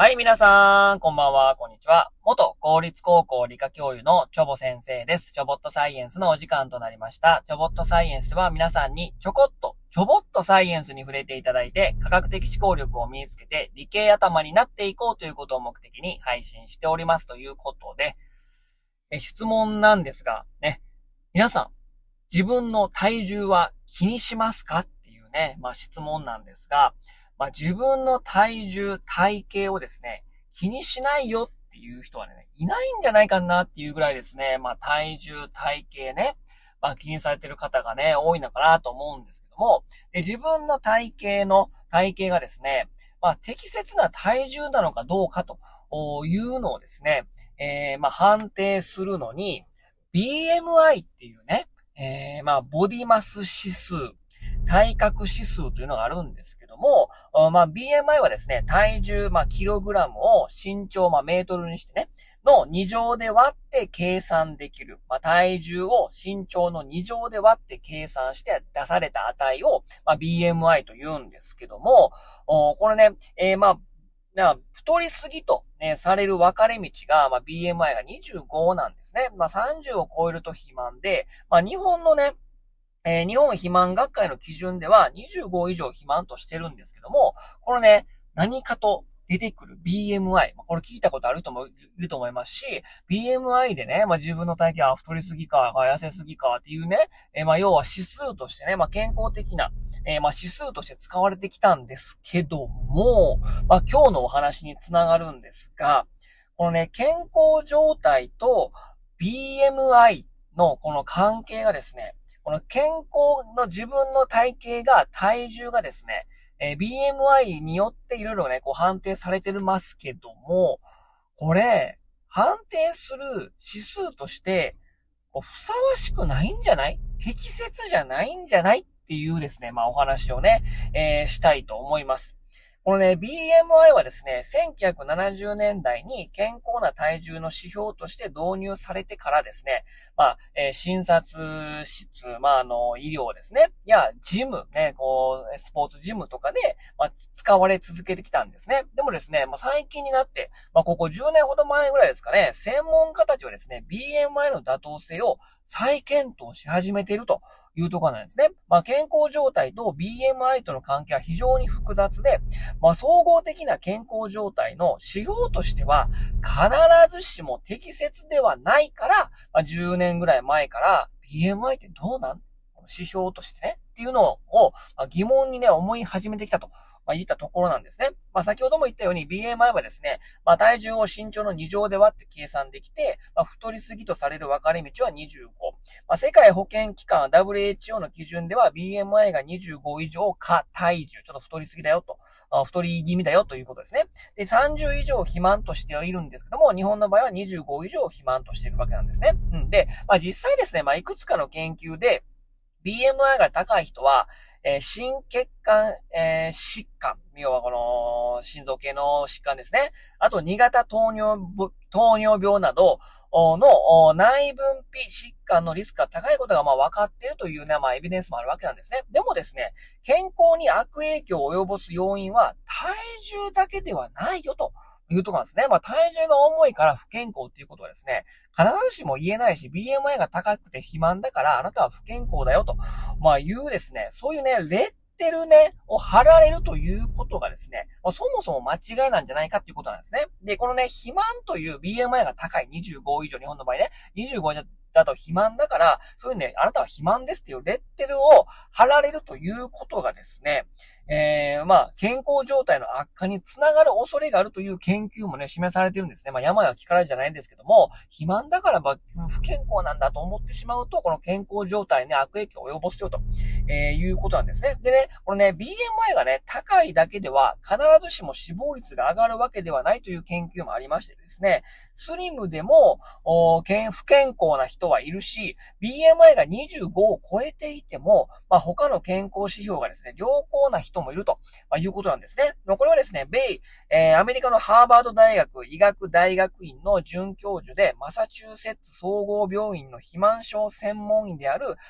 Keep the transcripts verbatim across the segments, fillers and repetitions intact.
はい、皆さん、こんばんは、こんにちは。元公立高校理科教諭のチョボ先生です。チョボットサイエンスのお時間となりました。チョボットサイエンスでは皆さんにちょこっと、ちょぼっとサイエンスに触れていただいて、科学的思考力を身につけて理系頭になっていこうということを目的に配信しておりますということで、え質問なんですが、ね、皆さん、自分の体重は気にしますかっていうね、まあ質問なんですが、まあ自分の体重、体型をですね、気にしないよっていう人はね、いないんじゃないかなっていうぐらいですね、まあ体重、体型ね、まあ気にされてる方がね、多いのかなと思うんですけども、で自分の体型の体型がですね、まあ適切な体重なのかどうかというのをですね、えー、まあ判定するのに、ビーエムアイ っていうね、えー、まあボディマス指数、体格指数というのがあるんですけども、まあ ビーエムアイ はですね、体重、まあキログラムを身長、まあメートルにしてね、のに乗で割って計算できる。まあ体重を身長のに乗で割って計算して出された値を、まあ ビーエムアイ と言うんですけども、これね、えー、まあ、な太りすぎと、ね、される分かれ道が、まあ、ビーエムアイ がにじゅうごなんですね。まあ、さんじゅうを超えると肥満で、まあ、日本のね、えー、日本肥満学会の基準ではにじゅうご以上肥満としてるんですけども、このね、何かと出てくる ビーエムアイ。これ聞いたことある人もいると思いますし、ビーエムアイ でね、まあ、自分の体型は太りすぎか、痩せすぎかっていうね、えー、まあ、要は指数としてね、まあ、健康的な、えー、まあ、指数として使われてきたんですけども、まあ、今日のお話につながるんですが、このね、健康状態と ビーエムアイ のこの関係がですね、この健康の自分の体型が、体重がですね、えー、ビーエムアイ によっていろいろね、こう判定されてますけども、これ、判定する指数として、こうふさわしくないんじゃない？適切じゃないんじゃないっていうですね、まあお話をね、えー、したいと思います。このね、ビーエムアイ はですね、せんきゅうひゃくななじゅうねんだいに健康な体重の指標として導入されてからですね、まあ、えー、診察室、まあ、あの、医療ですね、や、ジム、ね、こう、スポーツジムとかで、まあ、使われ続けてきたんですね。でもですね、まあ、最近になって、まあ、ここじゅうねんほど前ぐらいですかね、専門家たちはですね、ビーエムアイ の妥当性を再検討し始めているというところなんですね。まあ、健康状態と ビーエムアイ との関係は非常に複雑で、まあ、総合的な健康状態の指標としては、必ずしも適切ではないから、まあ、じゅうねんぐらい前から、ビーエムアイ ってどうなん？指標としてね、っていうのを、まあ、疑問にね、思い始めてきたと。まあ、言ったところなんですね。まあ、先ほども言ったように ビーエムアイ はですね、まあ、体重を身長のに乗で割って計算できて、まあ、太りすぎとされる分かれ道はにじゅうご。まあ、世界保健機関 ダブリューエイチオー の基準では ビーエムアイ がにじゅうご以上か体重、ちょっと太りすぎだよと、太り気味だよということですね。で、さんじゅう以上肥満としてはいるんですけども、日本の場合はにじゅうご以上肥満としているわけなんですね。うん。で、まあ、実際ですね、まあ、いくつかの研究で、ビーエムアイ が高い人は、えー、心血管、えー、疾患。要はこの、心臓系の疾患ですね。あと、に型糖尿、糖尿病などの内分泌疾患のリスクが高いことがまあ分かっているというね、まあエビデンスもあるわけなんですね。でもですね、健康に悪影響を及ぼす要因は体重だけではないよと。いうところなんですね。まあ体重が重いから不健康っていうことはですね、必ずしも言えないし、ビーエムアイ が高くて肥満だからあなたは不健康だよと、まあ言うですね、そういうね、レッテルね、を貼られるということがですね、まあ、そもそも間違いなんじゃないかっていうことなんですね。で、このね、肥満という ビーエムアイ が高いにじゅうご以上、日本の場合ね、にじゅうごだと肥満だから、そういうね、あなたは肥満ですっていうレッテルを貼られるということがですね、えー、まあ、健康状態の悪化につながる恐れがあるという研究もね、示されてるんですね。まあ、病は気からじゃないんですけども、肥満だからば不健康なんだと思ってしまうと、この健康状態に悪影響を及ぼすよと、えー、いうことなんですね。でね、このね、ビーエムアイ がね、高いだけでは必ずしも死亡率が上がるわけではないという研究もありましてですね、スリムでも不健康な人はいるし、ビーエムアイ がにじゅうごを超えていても、まあ、他の健康指標がですね、良好な人もいると、まあ、いうことなんですね。これはですね、米、えー、アメリカのハーバード大学医学大学院の准教授で、マサチューセッツ総合病院の肥満症専門医である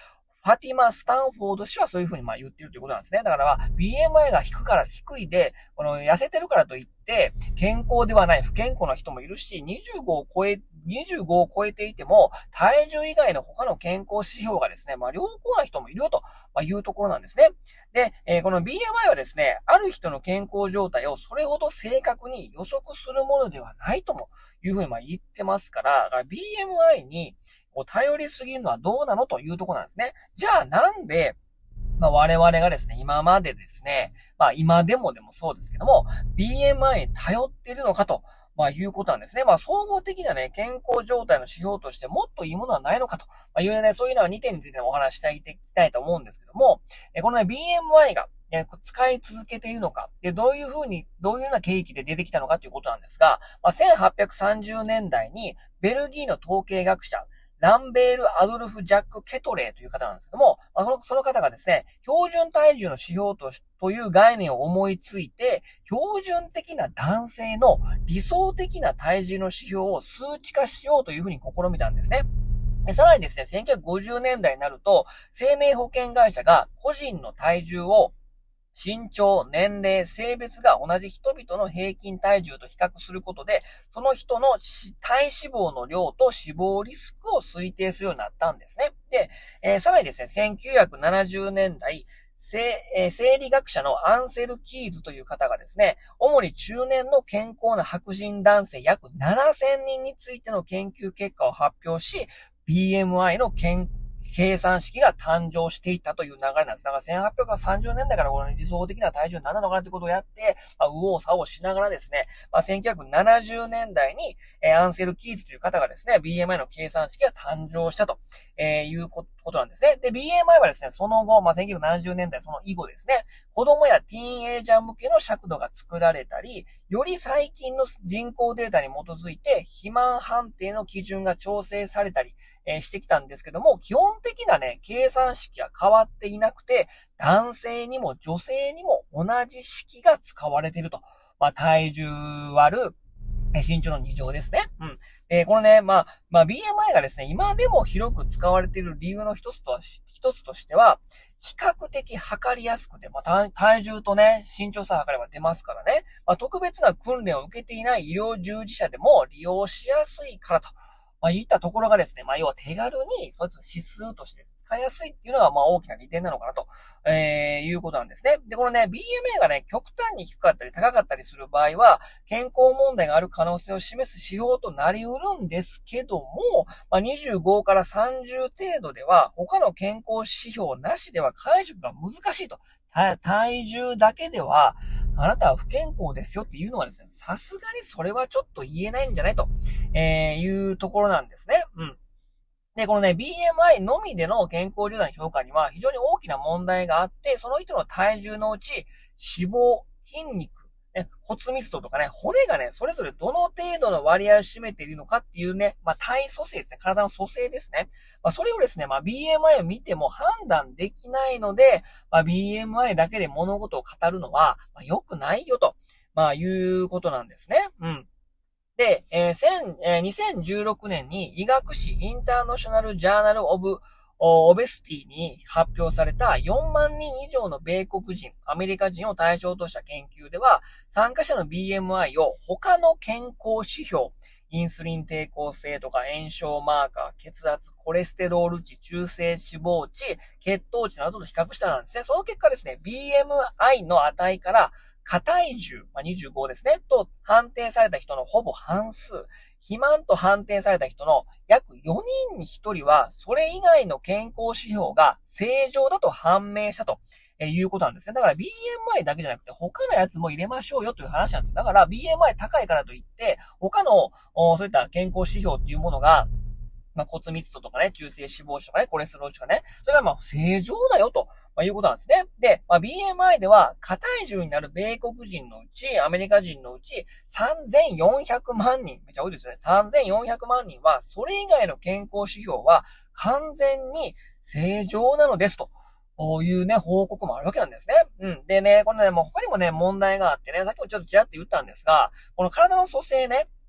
ファティマ・スタンフォード氏はそういうふうにまあ言ってるということなんですね。だからまあ ビーエムアイ が低から、低いで、この痩せてるからといって、健康ではない不健康な人もいるし、にじゅうごを超え、にじゅうごを超えていても、体重以外の他の健康指標がですね、まあ良好な人もいるよというところなんですね。で、えー、この ビーエムアイ はですね、ある人の健康状態をそれほど正確に予測するものではないともいうふうにまあ言ってますから、だから ビーエムアイ に頼りすぎるのはどうなのというところなんですね。じゃあなんで、まあ、我々がですね、今までですね、まあ今でもでもそうですけども、ビーエムアイ に頼っているのかと、まあいうことなんですね。まあ総合的なね、健康状態の指標としてもっといいものはないのかと、まあいうね、そういうのはにてんについてお話したいきたいと思うんですけども、このね、ビーエムアイ が使い続けているのか、で、どういうふうに、どういうような契機で出てきたのかということなんですが、まあ、せんはっぴゃくさんじゅうねんだいにベルギーの統計学者、ランベール・アドルフ・ジャック・ケトレーという方なんですけども、まあ、その、その方がですね、標準体重の指標と、という概念を思いついて、標準的な男性の理想的な体重の指標を数値化しようというふうに試みたんですね。でさらにですね、せんきゅうひゃくごじゅうねんだいになると、生命保険会社が個人の体重を身長、年齢、性別が同じ人々の平均体重と比較することで、その人の体脂肪の量と死亡リスクを推定するようになったんですね。で、えー、さらにですね、せんきゅうひゃくななじゅうねんだい、生、えー、生理学者のアンセル・キーズという方がですね、主に中年の健康な白人男性約ななせんにんについての研究結果を発表し、ビーエムアイ の健康計算式が誕生していったという流れなんです。だからせんはっぴゃくさんじゅうねんだいからこの、ね、理想的な体重何なのかなということをやって、まあ、右往左往しながらですね、まあ、せんきゅうひゃくななじゅうねんだいに、えー、アンセル・キーズという方がですね、ビーエムアイ の計算式が誕生したと、えー、いうことなんですね。で、ビーエムアイ はですね、その後、まあ、せんきゅうひゃくななじゅうねんだいその以後ですね、子供やティーンエイジャー向けの尺度が作られたり、より最近の人口データに基づいて、肥満判定の基準が調整されたり、えー、してきたんですけども、基本的なね、計算式は変わっていなくて、男性にも女性にも同じ式が使われていると。まあ、体重割る、身長のに乗ですね。うん。えー、このね、まあ、まあ、ビーエムアイ がですね、今でも広く使われている理由の一つとは、一つとしては、比較的測りやすくて、まあ、体重とね、身長さえ測れば出ますからね、まあ、特別な訓練を受けていない医療従事者でも利用しやすいからと。まあ、いったところがですね、まあ、要は手軽に、そいつ指数として使いやすいっていうのが、まあ、大きな利点なのかなと、えー、いうことなんですね。で、このね、ビーエムアイ がね、極端に低かったり高かったりする場合は、健康問題がある可能性を示す指標となり得るんですけども、まあ、にじゅうごからさんじゅう程度では、他の健康指標なしでは解釈が難しいと。体重だけでは、あなたは不健康ですよっていうのはですね、さすがにそれはちょっと言えないんじゃないと、えー、いうところなんですね。うん。で、このね、ビーエムアイ のみでの健康状態の評価には非常に大きな問題があって、その人の体重のうち脂肪、筋肉、ね、骨密度とかね、骨がね、それぞれどの程度の割合を占めているのかっていうね、まあ、体組成ですね。体の組成ですね。まあ、それをですね、まあ、ビーエムアイ を見ても判断できないので、まあ、ビーエムアイ だけで物事を語るのは、まあ、良くないよと、まあ、いうことなんですね。うん。で、えー、にせんじゅうろくねんに医学誌インターナショナルジャーナルオブオベスティに発表されたよんまんにん以上の米国人、アメリカ人を対象とした研究では、参加者の ビーエムアイ を他の健康指標、インスリン抵抗性とか炎症マーカー、血圧、コレステロール値、中性脂肪値、血糖値などと比較したらなんですね。その結果ですね、ビーエムアイ の値から過体重、まあ、にじゅうごですね、と判定された人のほぼ半数、肥満と判定された人の約よにんにひとりは、それ以外の健康指標が正常だと判明したということなんですね。だから ビーエムアイ だけじゃなくて他のやつも入れましょうよという話なんですよ。だから ビーエムアイ 高いからといって、他のそういった健康指標っていうものが、まあ、骨密度とかね、中性脂肪値とかね、コレステロール値とかね、それがまあ正常だよと、まあ、いうことなんですね。で、まあ、ビーエムアイ では、過体重になる米国人のうち、アメリカ人のうち、さんぜんよんひゃくまんにん、めっちゃ多いですよね。さんぜんよんひゃくまんにんは、それ以外の健康指標は、完全に正常なのですと。こういうね、報告もあるわけなんですね。うん。でね、このね、もう他にもね、問題があってね、さっきもちょっとちらっと言ったんですが、この体の組成ね、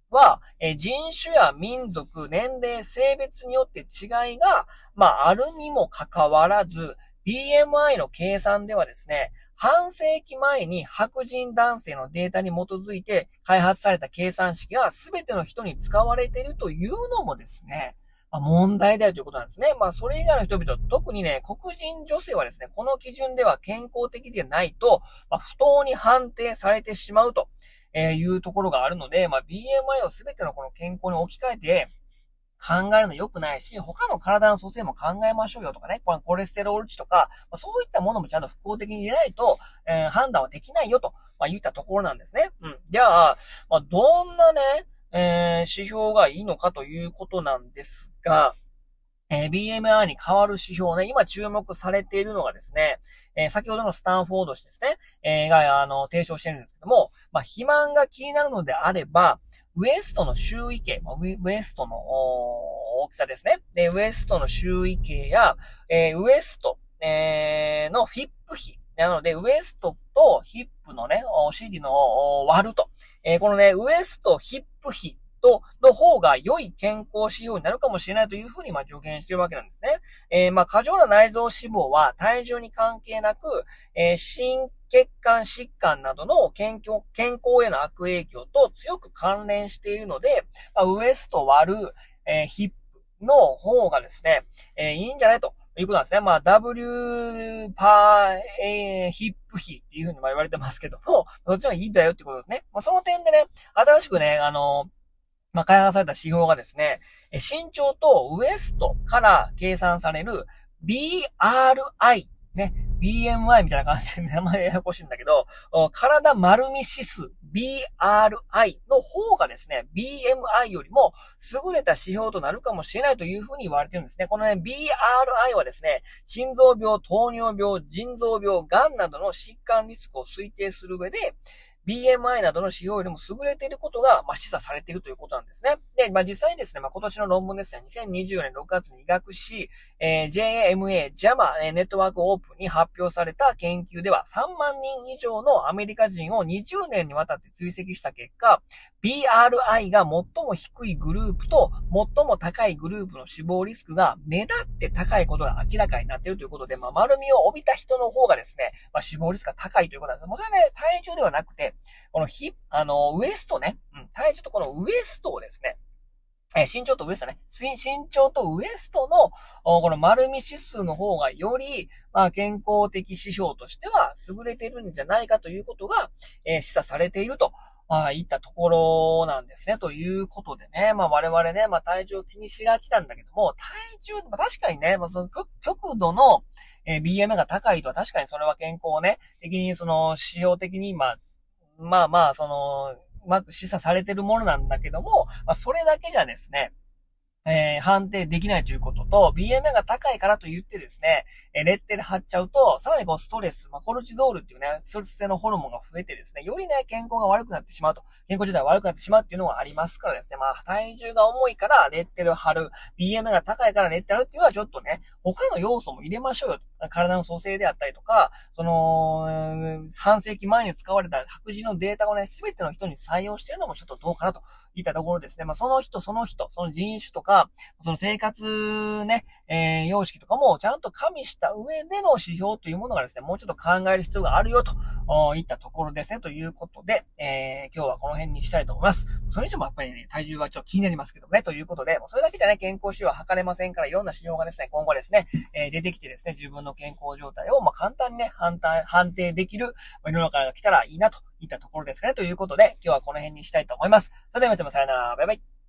は、えー人種や民族、年齢、性別によって違いが、まあ、あるにもかかわらず、ビーエムアイ の計算ではですね、半世紀前に白人男性のデータに基づいて開発された計算式が全ての人に使われているというのもですね、まあ、問題であるということなんですね。まあ、それ以外の人々、特にね、黒人女性はですね、この基準では健康的でないと、まあ、不当に判定されてしまうというところがあるので、まあ、ビーエムアイ を全てのこの健康に置き換えて、考えるの良くないし、他の体の組成も考えましょうよとかね、このコレステロール値とか、そういったものもちゃんと複合的に入れないと、えー、判断はできないよと、まあ、言ったところなんですね。うん。じゃあ、まあ、どんなね、えー、指標がいいのかということなんですが、えー、ビーエムアイ に変わる指標ね、今注目されているのがですね、えー、先ほどのスタンフォード氏ですね、えー、が、あの、提唱してるんですけども、まあ、肥満が気になるのであれば、ウエストの周囲径、ウエストの大きさですね。で、ウエストの周囲径や、えー、ウエスト、えー、のヒップ比。なので、ウエストとヒップのね、お尻の割ると。えー、このね、ウエスト、ヒップ比と、の方が良い健康指標になるかもしれないというふうに、まあ、助言しているわけなんですね。えー、まあ、過剰な内臓脂肪は体重に関係なく、えー、心血管疾患などの健康、健康への悪影響と強く関連しているので、まあ、ウエスト割る、えー、ヒップの方がですね、えー、いいんじゃないということなんですね。まあ、W パー、えー、ヒップ比っていうふうに言われてますけども、どっちがいいんだよってことですね。まあ、その点でね、新しくね、あのー、まあ、開発された指標がですね、身長とウエストから計算される ビーアールアイ、ね、ビーエムアイ みたいな感じで名前ややこしいんだけど、体丸み指数 ビーアールアイ の方がですね、ビーエムアイ よりも優れた指標となるかもしれないというふうに言われてるんですね。このね、ビーアールアイ はですね、心臓病、糖尿病、腎臓病、癌などの疾患リスクを推定する上で、ビーエムアイ などの指標よりも優れていることが、まあ、示唆されているということなんですね。で、まあ、実際にですね、まあ、今年の論文ですね、にせんにじゅうよねんろくがつに医学誌、えー、ジェイエムエー、ジャマ、ネットワークオープンに発表された研究では、さんまんにん以上のアメリカ人をにじゅうねんにわたって追跡した結果、ビーアールアイ が最も低いグループと最も高いグループの死亡リスクが目立って高いことが明らかになっているということで、まあ、丸みを帯びた人の方がですね、まあ、死亡リスクが高いということなんです。もうそれはね、体重ではなくて、このヒあの、ウエストね、うん、体重とこのウエストをですね、えー、身長とウエストね、身長とウエストの、この丸み指数の方がより、まあ、健康的指標としては優れているんじゃないかということが、えー、示唆されていると。まあ、いったところなんですね。ということでね。まあ、我々ね、まあ、体重を気にしがちなんだけども、体重、まあ、確かにね、まあ、その極度の、えー、ビーエムアイ が高いとは確かにそれは健康をね、的にその、指標的に、まあ、まあまあ、その、うまく示唆されているものなんだけども、まあ、それだけじゃですね、えー、判定できないということと、ビーエムアイ が高いからと言ってですね、えー、レッテル貼っちゃうと、さらにこうストレス、まあ、コルチゾールっていうね、ストレス性のホルモンが増えてですね、よりね、健康が悪くなってしまうと、健康自体が悪くなってしまうっていうのがありますからですね、まあ、体重が重いからレッテル貼る、ビーエムアイ が高いからレッテル貼るっていうのはちょっとね、他の要素も入れましょうよ。体の組成であったりとか、その、半世紀前に使われた白人のデータをね、すべての人に採用しているのもちょっとどうかなといったところですね。まあ、その人、その人、その人種とか、その生活ね、えー、様式とかもちゃんと加味した上での指標というものがですね、もうちょっと考える必要があるよといったところですね。ということで、えー、今日はこの辺にしたいと思います。それにしてもやっぱりね、体重はちょっと気になりますけどね。ということで、それだけじゃね、健康指標は測れませんから、いろんな指標がですね、今後ですね、えー、出てきてですね、自分の健康状態をまあ簡単にね、判断、判定できる世の中が来たらいいなといったところですかね。ということで、今日はこの辺にしたいと思います。それでは皆様さよなら。バイバイ。